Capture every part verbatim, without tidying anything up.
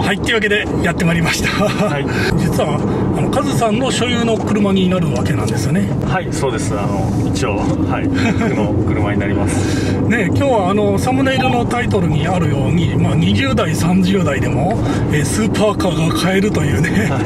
はい、というわけでやってまいりました、はい、実はあのカズさんの所有の車になるわけなんですよね。 はい、そうです。あの一応、はい、僕の車になりますね。今日はあのサムネイルのタイトルにあるように、まあ、にじゅう代さんじゅう代でも、えー、スーパーカーが買えるというね、はい、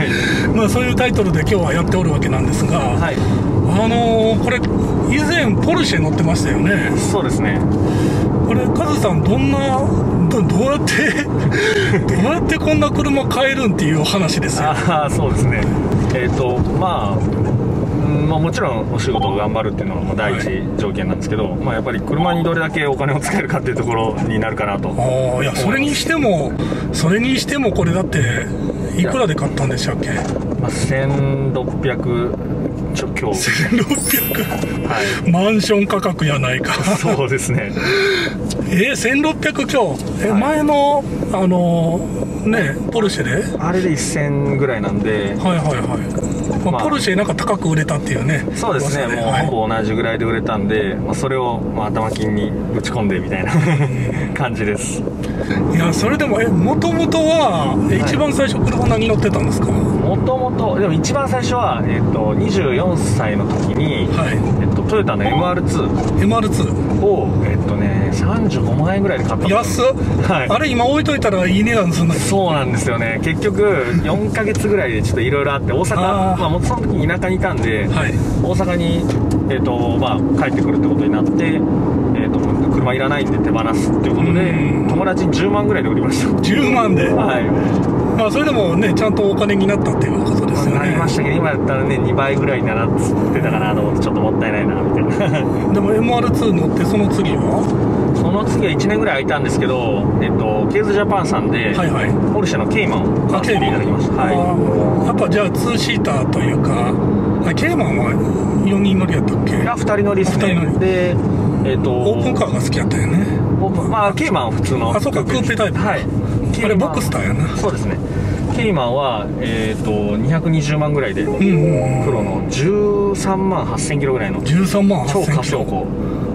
まあそういうタイトルで今日はやっておるわけなんですが、はい、あのー、これ以前ポルシェ乗ってましたよね。 そうですね。 これカズさんどんな ど, どうやってどうやってこんな車買えるんっていう話ですよ。 ああ、そうですね。えっ、ー、とまあ、まあ、もちろんお仕事を頑張るっていうのが第一条件なんですけど、はい、まあ、やっぱり車にどれだけお金を使えるかっていうところになるかなと。 ああ、いやそれにしてもそれにしてもこれだっていくらで買ったんでしたっけ。 まあ、せんろっぴゃくちょ強せんろっぴゃく、はい、マンション価格やないか。 そうですね。 えー、せんろっぴゃく強、え、はい、前のあのねポルシェであれでせんぐらいなんで、 はいはいはい、まあまあ、ポルシェなんか高く売れたっていうね。 そうですね、もうほぼ同じぐらいで売れたんで、まあ、それをまあ頭金にぶち込んでみたいな感じです。 いやそれでもえもともとは、はい、一番最初車何乗ってたんですか。 もともとでも一番最初は、えー、とにじゅうよんさいの時に、はい、えー、とトヨタの エムアールツーエムアールツーを、えー、とね、さんじゅうごまんえんぐらいで買ったんです。 安っ、はい、あれ今置いといたらいい値段するんだ。 そうなんですよね。結局よんかげつぐらいでちょっといろいろあって大阪、あ、まあ、その時に田舎にいたんで、はい、大阪に、えーとまあ、帰ってくるってことになって、えー、と車いらないんで手放すっていうことで友達にじゅうまんぐらいで売りました。 じゅうまんで、 はい、 まあ、それでもねちゃんとお金になったっていうことですよね。 なりましたけど、今やったらねにばいぐらいになってたかなと思ってちょっともったいないなみたいなでも エムアールツー 乗ってその次はその次はいちねんぐらい空いたんですけど、えっと、ケーズジャパンさんで、はいはい、ポルシェのケイマンを買っていただきました。はい、 やっぱじゃあツーシーターというか、ケイマンはよにん乗りやったっけ。 いやふたり乗りですね。で、えっと、 オープンカーが好きやったよね。 オープン、まあケイマンは普通の、 あ、そうか、クーペタイプ。はい、あれボクスターやな。 そうですね。ケイマンは、えー、とにひゃくにじゅうまんぐらいで、うんうんうん、プロのじゅうさんまんはっせんキロぐらいのじゅうさんまんはっせん超加速庫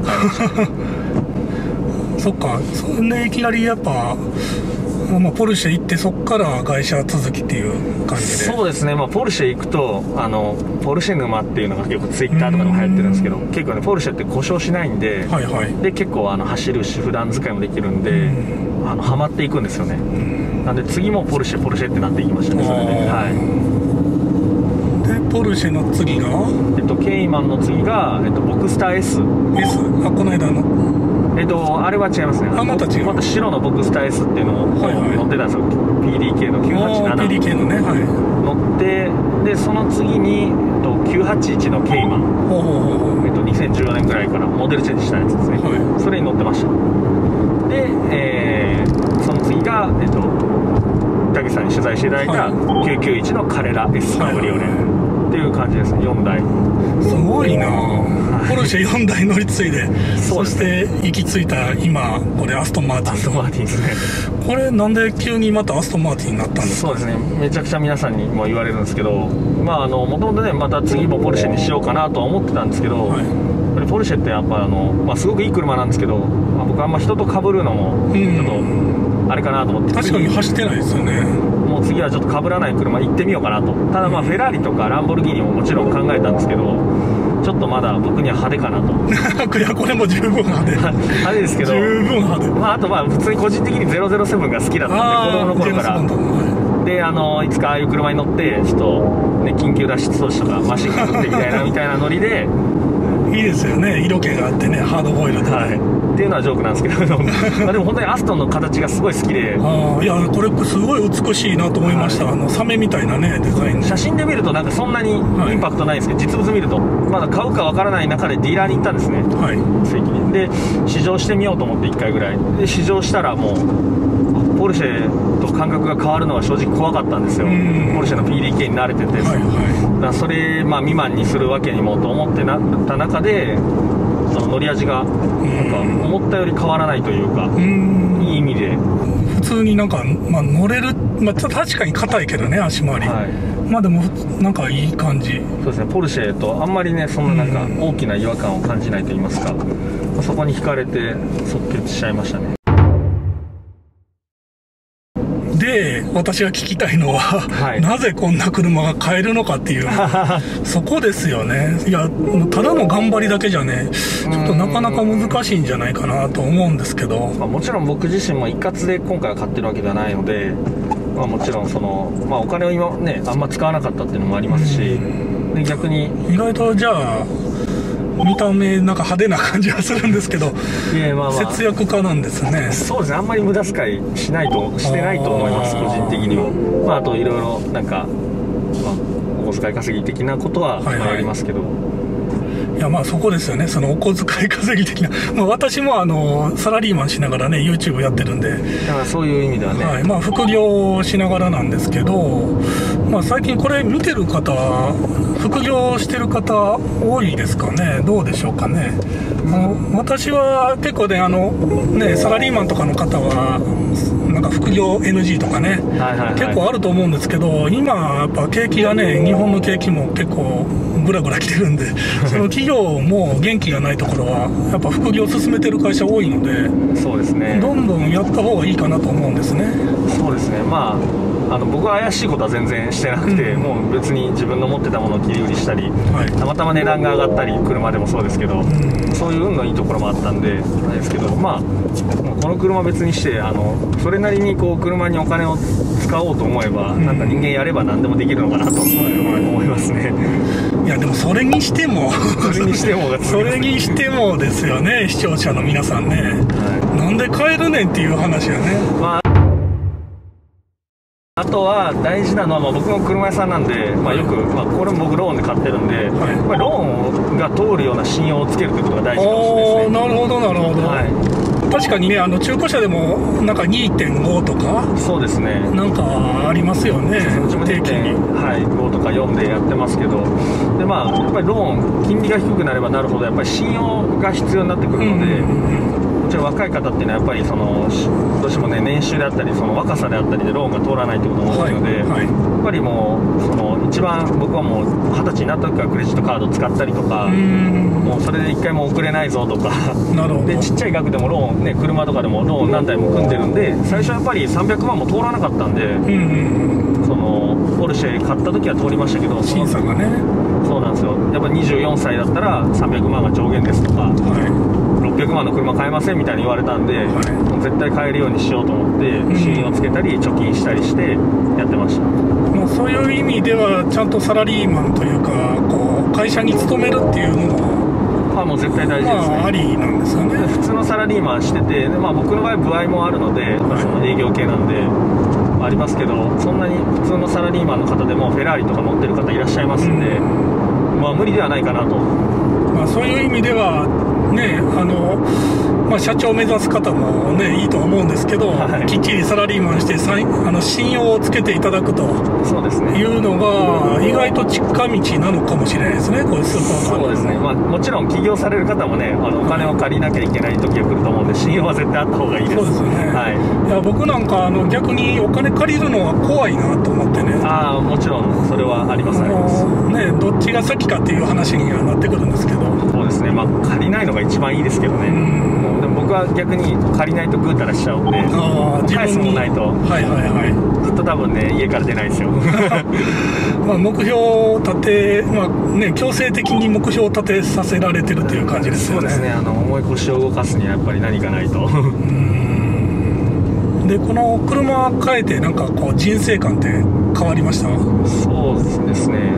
そっか。そんでいきなりやっぱ、まあ、ポルシェ行ってそっから会社続きっていう感じで。 そうですね、まあ、ポルシェ行くとあのポルシェ沼っていうのが結構ツイッターとかでも流行ってるんですけど、結構ねポルシェって故障しないんで、はいはい、で結構あの走るし普段使いもできるんで、あのハマっていくんですよね。なんで次もポルシェポルシェってなっていきましたね。それで、はい、 でポルシェの次が、 えっと、ケイマンの次が、えっと、ボクスター S。 S？ あ、この間のえっと、あれは違いますね。 あ、また違う。 また白のボクスター S っていうのを乗ってたんですよ、はいはい、ピーディーケー のきゅうはちななピーディーケー のね、はい、 乗って、でその次に、えっと、きゅうはちいちのケイマン、ほうほうほう、えっと、にせんじゅうよねんぐらいからモデルチェンジしたやつですね、はい、それに乗ってました。で、えー、その次が、えっと、たけしさんに取材していただいたきゅうきゅういちのカレラ S カブリオレっていう感じですね。よんだいすごいな、はい、ポルシェよんだい乗り継いで、そして行き着いた今これアストンマーティン。 アストンマーティンですね。 これなんで急にまたアストンマーティンになったんですか。 そうですね、めちゃくちゃ皆さんにも言われるんですけど、まああのもともとねまた次もポルシェにしようかなとは思ってたんですけど、はい、ポルシェってやっぱあの、まあ、すごくいい車なんですけど、まあ、僕あんま人と被るのもちょっとあれかなと思って、 確かに走ってないですよね。 もう次はちょっと被らない車行ってみようかなと。ただまあフェラーリとかランボルギーニももちろん考えたんですけど、ちょっとまだ僕には派手かなと。 いやこれも十分派手派手ですけど、 十分派手、 まあ、あとまあ普通に個人的にゼロゼロセブンが好きだったんで、子供の頃から。であのいつかああいう車に乗ってちょっと、ね、緊急脱出装置とかマシンが乗ってみたいなみたいなノリでいいですよね、色気があってね、ハードボイルド、ね、はい、 っていうのはジョークなんですけどまあでも本当にアストンの形がすごい好きで、 あ、いやこれすごい美しいなと思いました、はい、あのサメみたいなねデザイン。 写真で見るとなんかそんなにインパクトないんですけど、はい、実物見るとまだ買うかわからない中でディーラーに行ったんですね、はい、正規に。で試乗してみようと思っていっかいぐらいで試乗したら、もうポルシェと感覚が変わるのは正直怖かったんですよ。ポルシェの ピーディーケー に慣れてて、はいはい、だからそれ、まあ、未満にするわけにもと思ってなった中で、その乗り味がなんか思ったより変わらないというか、ういい意味で普通になんか、まあ、乗れる、まあ、確かに硬いけどね足回り、はい、まあでもなんかいい感じ。 そうですね、ポルシェとあんまりねそんななんか大きな違和感を感じないと言いますか、まあ、そこに惹かれて即決しちゃいましたね。 でで私が聞きたいのは、はい、なぜこんな車が買えるのかっていうそこですよね。いやただの頑張りだけじゃねちょっとなかなか難しいんじゃないかなと思うんですけど、 まあ、もちろん僕自身も一括で今回は買ってるわけではないので、まあ、もちろんその、まあ、お金を今ねあんま使わなかったっていうのもありますし、で逆に意外とじゃあ見た目なんか派手な感じはするんですけど、いや、まあまあ、節約家なんですね。 そうですね、あんまり無駄遣いしないとしてないと思います、個人的には。まあ、あといろいろなんか、まあ、お小遣い稼ぎ的なことはまあやりますけど、はいはい、 いやまあそこですよね、そのお小遣い稼ぎ的な、まあ、私もあのサラリーマンしながらね YouTube やってるんで、 だからそういう意味ではね、 はい、まあ、副業をしながらなんですけど、まあ、最近これ見てる方副業してる方多いですかね、どうでしょうかね。あの私は結構ねあのねサラリーマンとかの方はなんか副業 エヌジー とかね、はいはいはい、結構あると思うんですけど、今やっぱ景気がね日本の景気も結構ぐらぐら来てるんでその企業も元気がないところはやっぱ副業を進めてる会社多いので、 そうですね、 どんどんやった方がいいかなと思うんですね。 そうですね、まあ、あの僕は怪しいことは全然してなくて、うん、もう別に自分の持ってたものを切り売りしたり、はい、たまたま値段が上がったり車でもそうですけど、うん、そういう運のいいところもあったんでなんですけど、まあこの車別にしてあのそれなりにこう車にお金を使おうと思えば、うん、なんか人間やれば何でもできるのかなと思いますね。 いやでもそれにしてもそれにしてもがそれにしてもですよね、視聴者の皆さんね、はい、なんで買えるねんっていう話やね。まああとは大事なのは、まあ、僕も車屋さんなんで、まあ、よく、まあ、これも僕ローンで買ってるんで、はい、まあ、ローンが通るような信用をつけるということが大事かもしれないですね。 なるほどなるほど、はい、確かにねあの中古車でもなんか にてんご とかそうですね、 なんかありますよね。 うちも にてんご とかよんでやってますけど、で、まあ、やっぱりローン金利が低くなればなるほどやっぱり信用が必要になってくるので、うんうんうん、もちろん若い方っていうのはやっぱりそのどうしてもね年収であったりその若さであったりでローンが通らないということも多いので、はいはい、やっぱりもうその一番僕はもう二十歳になった時からクレジットカード使ったりとか、もうそれで一回も送れないぞとかなるほどでちっちゃい額でもローンね車とかでもローン何台も組んでるんで、最初はやっぱりさんびゃくまんも通らなかったんで、うんうん、そのポルシェ買った時は通りましたけど、 審査がね、 そうなんですよ、やっぱにじゅうよんさいだったらさんびゃくまんが上限ですとか、はい、ろっぴゃくまんの車買えませんみたいに言われたんで、はい、もう絶対買えるようにしようと思って信用つけたり貯金したりしてやってました。 まあ、そういう意味ではちゃんとサラリーマンというかこう会社に勤めるっていうのもまあ、もう絶対大事ですね、 まあ、ありなんですよね。 普通のサラリーマンしてて、まあ、僕の場合歩合もあるので、はい、その営業系なんでありますけど、そんなに普通のサラリーマンの方でもフェラーリとか乗ってる方いらっしゃいますんで、うん、まあ無理ではないかなと。 まあ、そういう意味ではね、あのまあ、社長を目指す方も、ね、いいと思うんですけど、はい、きっちりサラリーマンしてさいあの信用をつけていただくというのが意外と近道なのかもしれないですね、こういうスーパーカー。 そうですね、まあ、もちろん起業される方もねあのお金を借りなきゃいけない時が来ると思うんで信用は絶対あった方がいいです。 そうですよね、はい、いや僕なんかあの逆にお金借りるのは怖いなと思ってね。 ああもちろんそれはありますあります、 ね、どっちが先かっていう話にはなってくるんですけど。 そうですね、まあ、借りないのが一番いいですけどね。うんでも僕は逆に借りないとぐうたらしちゃうんで、返すもないと、はいはいはい、ずっと多分ね家から出ないですよまあ目標を立て、まあね、強制的に目標を立てさせられてるという感じですよね。 そうですね、あの重い腰を動かすにはやっぱり何かないとうんでこの車変えてなんかこう人生観って変わりました？ そうですね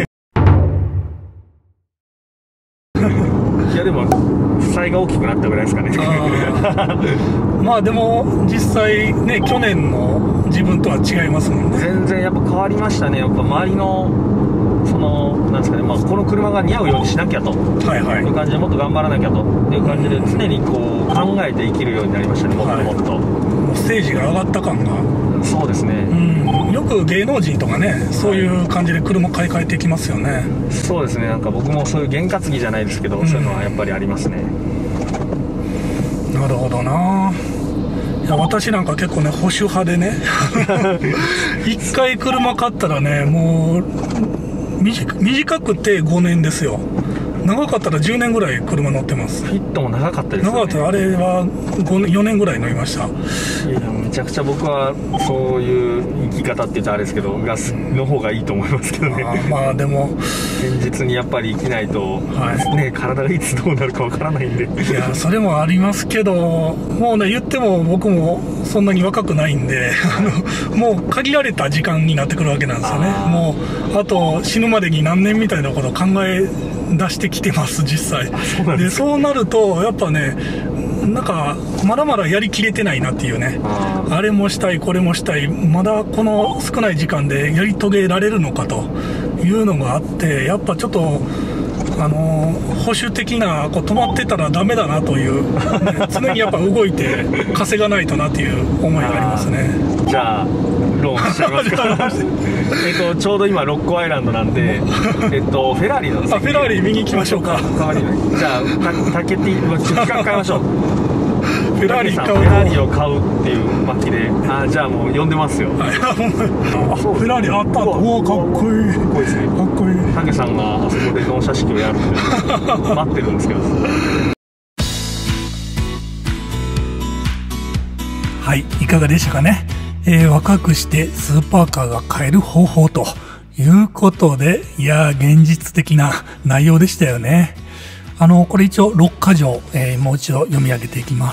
いやでも負債が大きくなったぐらいですかねあまあでも実際ね去年の自分とは違いますもんね。 全然やっぱ変わりましたね。やっぱ周りのそのなんですかね、まあ、この車が似合うようにしなきゃと、はいはい、いう感じでもっと頑張らなきゃという感じで常にこう考えて生きるようになりましたね、もっともっと、はい、 もうステージが上がった感が。 そうですね、 うん、よく芸能人とかねそういう感じで車買い替えてきますよね。 そうですね、なんか僕もそういう験担ぎじゃないですけど、うん、そういうのはやっぱりありますね。 なるほどな。いや私なんか結構ね保守派でね一回車買ったらねもう短くてごねんですよ。 長かったらじゅうねんぐらい車乗ってます。 フィットも長かったですよね。 長かった、あれはごねんよねんぐらい乗りました。 いやめちゃくちゃ僕はそういう生き方って言ったらあれですけどガスの方がいいと思いますけどね。 あまあでも現実にやっぱり生きないと、はいね、体がいつどうなるかわからないんで。 いやそれもありますけど、もうね言っても僕もそんなに若くないんであのもう限られた時間になってくるわけなんですよね。もうあと死ぬまでに何年みたいなことを考え出してきてます実際。そうでそうなるとやっぱねなんかまだまだやりきれてないなっていうね、 あ, あれもしたいこれもしたい、まだこの少ない時間でやり遂げられるのかというのがあって、やっぱちょっとあの保守的なこう止まってたらダメだなという、ね、常にやっぱ動いて稼がないとなっていう思いがありますね。 じゃあローンしちゃいますかえっとちょうど今ロッコアイランドなんでえっとフェラーリのあフェラーリ右行きましょうか。 じゃあタケティ時間変えましょうフェラーリ買うフェラーリを買うっていう巻きで、あじゃあもう呼んでますよ。はい、あフェラーリあったおおかっこいいかっこいいですね。かっこいい。 タケさんがあそこで納車式をやるんで待ってるんですけどはい、いかがでしたかね。えー、若くしてスーパーカーが買える方法ということで、いや現実的な内容でしたよね。あのこれ一応ろっか条、えー、もう一度読み上げていきます。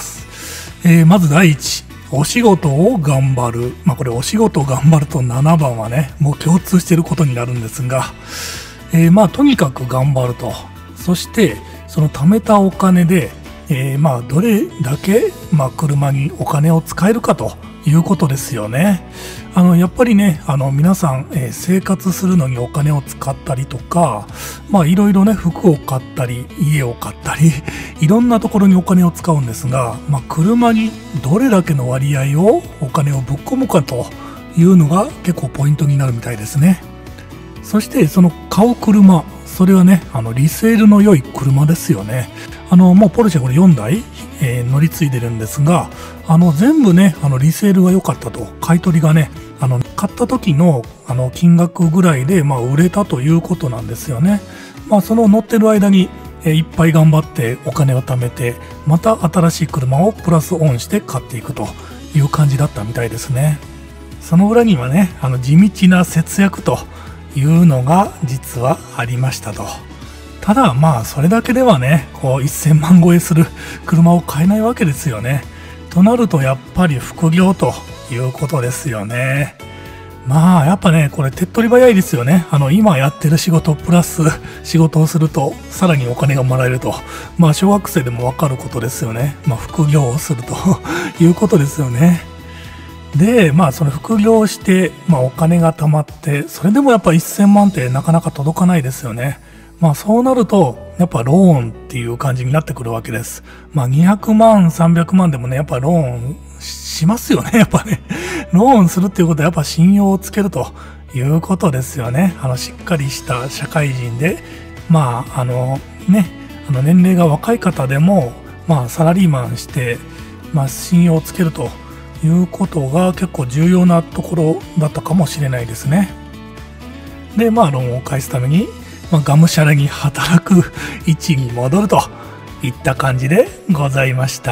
えー、まずだいいち、お仕事を頑張る。まあこれお仕事を頑張るとななばんはねもう共通していることになるんですが、えー、まあとにかく頑張ると、そしてその貯めたお金で、えー、まあどれだけ、まあ、車にお金を使えるかということですよね。あのやっぱりねあの皆さん、えー、生活するのにお金を使ったりとか、まあいろいろね服を買ったり家を買ったりいろんなところにお金を使うんですが、まあ、車にどれだけの割合をお金をぶっ込むかというのが結構ポイントになるみたいですね。そしてその買う車、それはねあのリセールの良い車ですよね。あのもうポルシェこれよんだい、えー、乗り継いでるんですが、あの全部ねあのリセールが良かったと、買い取りがねあの買った時のあの金額ぐらいで、まあ、売れたということなんですよね。まあ、その乗ってる間に、えー、いっぱい頑張ってお金を貯めて、また新しい車をプラスオンして買っていくという感じだったみたいですね。その裏にはねあの地道な節約というのが実はありましたと。ただまあそれだけではねこうせんまん超えする車を買えないわけですよね。となるとやっぱり副業ということですよね。まあやっぱねこれ手っ取り早いですよね。あの今やってる仕事プラス仕事をするとさらにお金がもらえると、まあ小学生でもわかることですよね。まあ副業をするということですよね。でまあその副業をして、まあ、お金が貯まって、それでもやっぱせんまんってなかなか届かないですよね。まあそうなるとやっぱローンっていう感じになってくるわけです。まあにひゃくまんさんびゃくまんでもねやっぱローンしますよね。やっぱねローンするっていうことはやっぱ信用をつけるということですよね。あのしっかりした社会人で、まああのねあの年齢が若い方でもまあサラリーマンして、まあ、信用をつけるということが結構重要なところだったかもしれないですね。でまあローンを返すためにまあ、がむしゃらに働く位置に戻るといった感じでございました。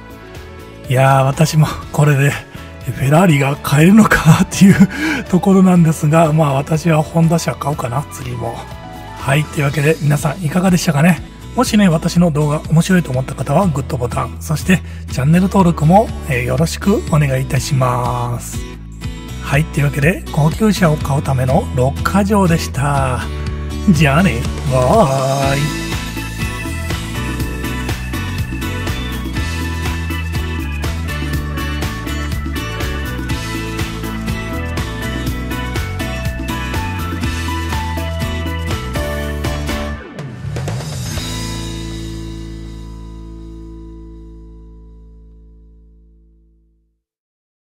いやー私もこれでフェラーリが買えるのかっていうところなんですが、まあ私はホンダ車買おうかな次も。はい、というわけで皆さんいかがでしたかね。もしね私の動画面白いと思った方はグッドボタン、そしてチャンネル登録も、えー、よろしくお願いいたします。はい、というわけで高級車を買うためのろっか条でした。じゃあね、バイ。